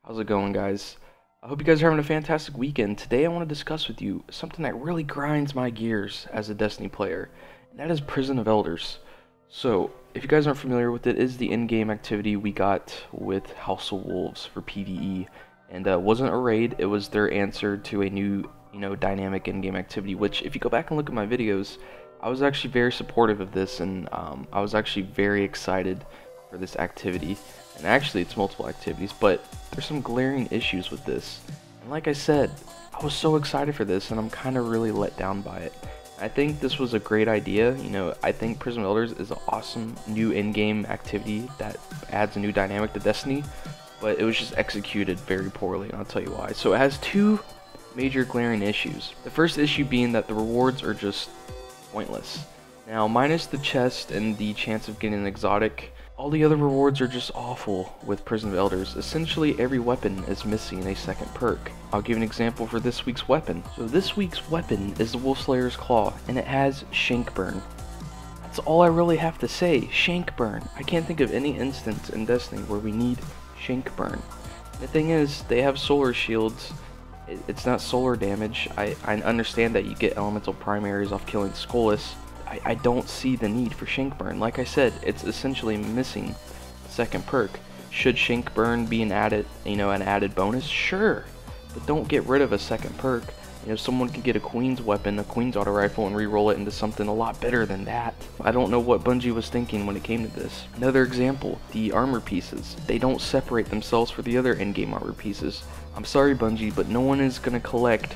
How's it going, guys? I hope you guys are having a fantastic weekend. Today I want to discuss with you something that really grinds my gears as a Destiny player, and that is Prison of Elders. So, if you guys aren't familiar with it, it is the in-game activity we got with House of Wolves for PvE, and it wasn't a raid, it was their answer to a new, dynamic in-game activity, which if you go back and look at my videos, I was actually very supportive of this, and I was actually very excited for this activity. And actually it's multiple activities, but there's some glaring issues with this. And like I said, I was so excited for this and I'm kind of really let down by it. I think this was a great idea. I think Prison of Elders is an awesome new in-game activity that adds a new dynamic to Destiny, but it was just executed very poorly, and I'll tell you why. So it has two major glaring issues. The first issue being that the rewards are just pointless. Now, minus the chest and the chance of getting an exotic, all the other rewards are just awful with Prison of Elders. Essentially, every weapon is missing a second perk. I'll give an example for this week's weapon. So this week's weapon is the Wolfslayer's Claw, and it has Shank Burn. That's all I really have to say, Shank Burn. I can't think of any instance in Destiny where we need Shank Burn. The thing is, they have solar shields. It's not solar damage. I understand that you get elemental primaries off killing Skullus. I don't see the need for Shank Burn. Like I said, it's essentially missing a second perk. Should Shank Burn be an added bonus? Sure, but don't get rid of a second perk. Someone could get a Queen's weapon, a Queen's auto rifle, and re-roll it into something a lot better than that. I don't know what Bungie was thinking when it came to this. Another example, the armor pieces. They don't separate themselves for the other in-game armor pieces. I'm sorry, Bungie, but no one is gonna collect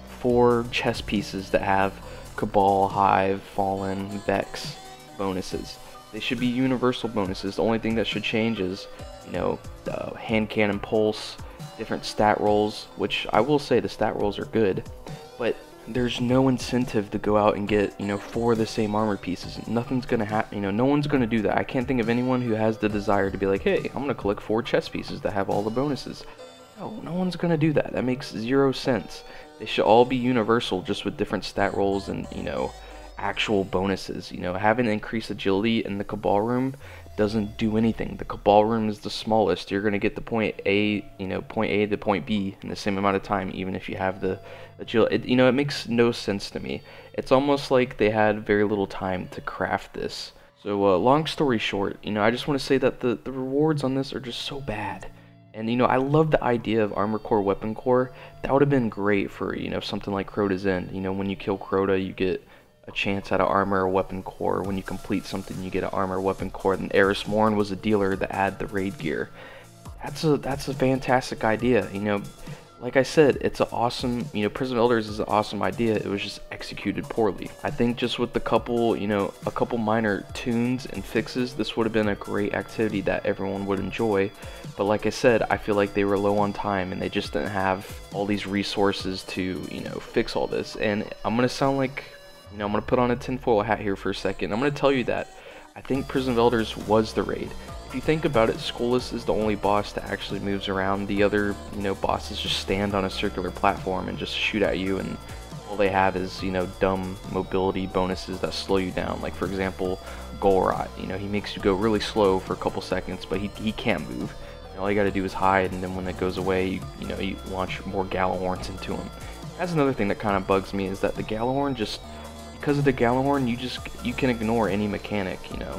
4 chest pieces that have Cabal, Hive, Fallen, Vex bonuses. They should be universal bonuses. The only thing that should change is, hand cannon pulse, different stat rolls, which I will say the stat rolls are good, but there's no incentive to go out and get, 4 of the same armor pieces. Nothing's gonna happen, no one's gonna do that. I can't think of anyone who has the desire to be like, hey, I'm gonna collect 4 chest pieces that have all the bonuses. No one's gonna do that. That makes 0 sense. They should all be universal, just with different stat rolls and, actual bonuses. Having increased agility in the Cabal room doesn't do anything. The Cabal room is the smallest. You're gonna get the point A to point B in the same amount of time, even if you have the agility. It makes no sense to me. It's almost like they had very little time to craft this. So, long story short, I just want to say that the rewards on this are just so bad. And I love the idea of Armor Core, Weapon Core. That would have been great for, something like Crota's End. When you kill Crota, you get a chance at an Armor or Weapon Core. When you complete something, you get an Armor or Weapon Core. And Eris Morn was a dealer that add the raid gear. That's a fantastic idea. Like I said, it's an awesome, Prison of Elders is an awesome idea. It was just executed poorly. I think just with a couple minor tunes and fixes, this would have been a great activity that everyone would enjoy. But like I said, I feel like they were low on time and they just didn't have all these resources to, fix all this. And I'm gonna sound like, I'm gonna put on a tinfoil hat here for a second. I'm gonna tell you that I think Prison of Elders was the raid. If you think about it, Skullus is the only boss that actually moves around. The other, bosses just stand on a circular platform and just shoot at you, and all they have is, dumb mobility bonuses that slow you down. Like, for example, Golrot, he makes you go really slow for a couple seconds, but he can't move. All you gotta do is hide, and then when it goes away, you launch more Gallahorns into him. That's another thing that kind of bugs me, is that the Gallahorn because of the Gallahorn, you can ignore any mechanic,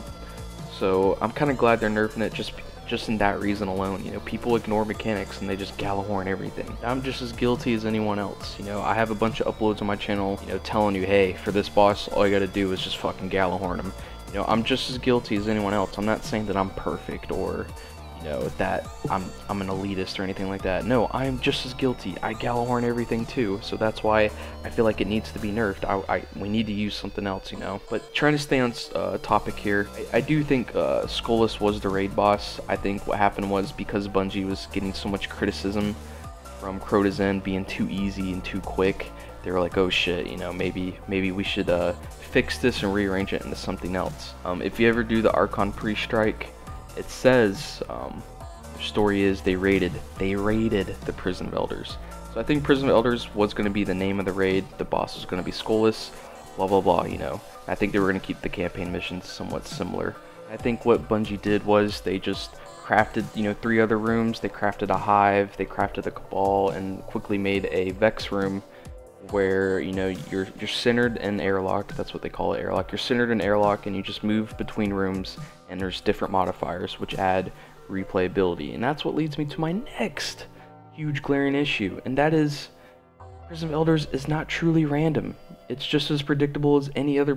So I'm kind of glad they're nerfing it just in that reason alone. People ignore mechanics and they just Gallahorn everything. I'm just as guilty as anyone else. I have a bunch of uploads on my channel, telling you, hey, for this boss, all you gotta do is just fucking Gallahorn him. I'm just as guilty as anyone else. I'm not saying that I'm perfect or, that I'm an elitist or anything like that. No, I'm just as guilty. I Gallahorn everything too, so that's why I feel like it needs to be nerfed. We need to use something else, But trying to stay on topic here, I do think Skullus was the raid boss. I think what happened was because Bungie was getting so much criticism from Crota's End being too easy and too quick, they were like, oh shit, maybe we should fix this and rearrange it into something else. If you ever do the Archon pre-strike, it says, the story is they raided the Prison of Elders. So I think Prison of Elders was going to be the name of the raid, the boss was going to be Skullus, blah blah blah, I think they were going to keep the campaign missions somewhat similar. I think what Bungie did was they just crafted, 3 other rooms. They crafted a hive, they crafted a cabal, and quickly made a Vex room where, you're centered in airlock. That's what they call it, airlock. You're centered in airlock, and you just move between rooms, and there's different modifiers which add replayability. And that's what leads me to my next huge glaring issue, and that is Prison of Elders is not truly random. It's just as predictable as any other,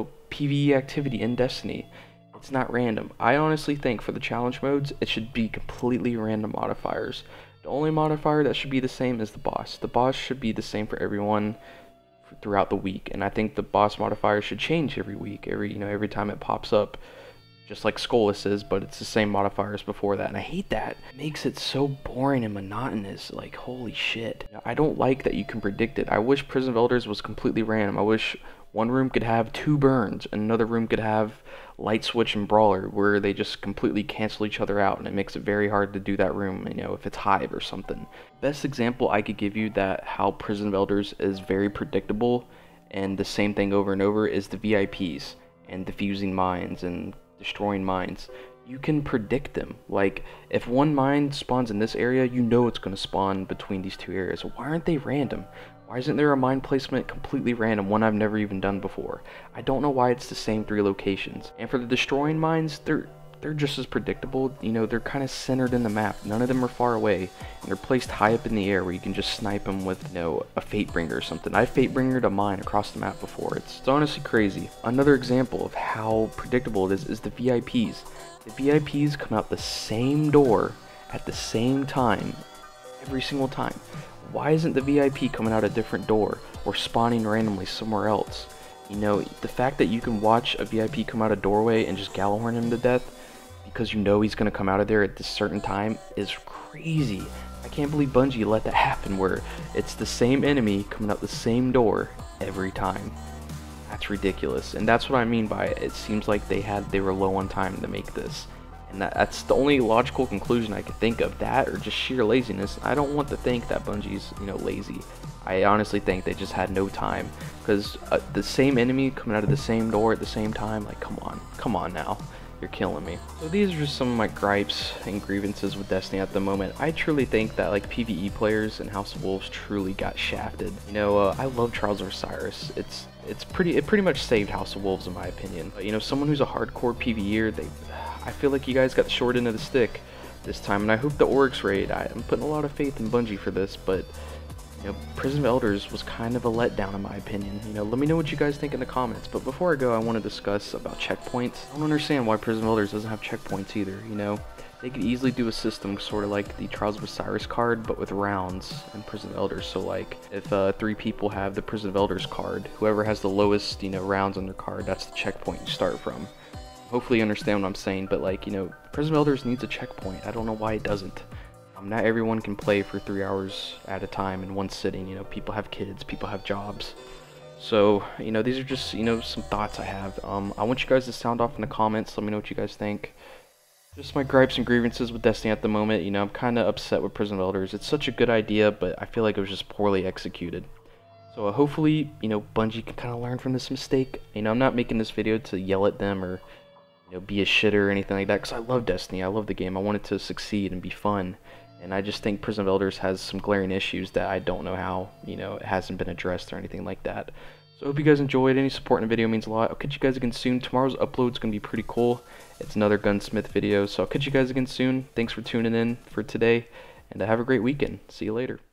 PvE activity in Destiny. It's not random. I honestly think for the challenge modes, it should be completely random modifiers. The only modifier that should be the same is the boss. The boss should be the same for everyone throughout the week, and I think the boss modifier should change every week, every time it pops up, just like Skolas is, but it's the same modifiers before that, and I hate that. It makes it so boring and monotonous, like holy shit. I don't like that you can predict it. I wish Prison of Elders was completely random. I wish one room could have 2 burns, and another room could have Light Switch and Brawler, where they just completely cancel each other out, and it makes it very hard to do that room, if it's Hive or something. Best example I could give you that how Prison of Elders is very predictable, and the same thing over and over, is the VIPs, and defusing mines, and destroying mines. You can predict them. Like, if one mine spawns in this area, it's going to spawn between these 2 areas. Why aren't they random? Why isn't there a mine placement completely random, one I've never even done before? I don't know why it's the same 3 locations. And for the destroying mines, they're just as predictable. They're kind of centered in the map. None of them are far away, and they're placed high up in the air where you can just snipe them with, a Fatebringer or something. I've Fatebringered a mine across the map before. It's honestly crazy. Another example of how predictable it is the VIPs. The VIPs come out the same door at the same time every single time. Why isn't the VIP coming out a different door or spawning randomly somewhere else? The fact that you can watch a VIP come out a doorway and just Gallahorn him to death because he's going to come out of there at this certain time is crazy. I can't believe Bungie let that happen, where it's the same enemy coming out the same door every time. That's ridiculous, and that's what I mean by it. It seems like they were low on time to make this. And that's the only logical conclusion I could think of, that or just sheer laziness. I don't want to think that Bungie's, lazy. I honestly think they just had no time, because the same enemy coming out of the same door at the same time, like, come on now. You're killing me. So these are just some of my gripes and grievances with Destiny at the moment. I truly think that, like, PvE players in House of Wolves truly got shafted. I love Trials of Osiris. It pretty much saved House of Wolves in my opinion. But, someone who's a hardcore PvEer, I feel like you guys got the short end of the stick this time, and I hope the Oryx raid. I'm putting a lot of faith in Bungie for this, but Prison of Elders was kind of a letdown in my opinion. Let me know what you guys think in the comments. But before I go, I want to discuss about checkpoints. I don't understand why Prison of Elders doesn't have checkpoints either. They could easily do a system sort of like the Trials of Osiris card, but with rounds in Prison of Elders. So like, if 3 people have the Prison of Elders card, whoever has the lowest, rounds on their card, that's the checkpoint you start from. Hopefully you understand what I'm saying, but like, Prison of Elders needs a checkpoint. I don't know why it doesn't. Not everyone can play for 3 hours at a time in one sitting. People have kids, people have jobs. So, these are just, some thoughts I have. I want you guys to sound off in the comments. Let me know what you guys think. Just my gripes and grievances with Destiny at the moment. I'm kind of upset with Prison of Elders. It's such a good idea, but I feel like it was just poorly executed. So hopefully, Bungie can kind of learn from this mistake. I'm not making this video to yell at them or, be a shitter or anything like that, because I love Destiny. I love the game. I want it to succeed and be fun. And I just think Prison of Elders has some glaring issues that I don't know how, it hasn't been addressed or anything like that. So I hope you guys enjoyed. Any support in the video means a lot. I'll catch you guys again soon. Tomorrow's upload is going to be pretty cool. It's another gunsmith video, so I'll catch you guys again soon. Thanks for tuning in for today, and have a great weekend. See you later.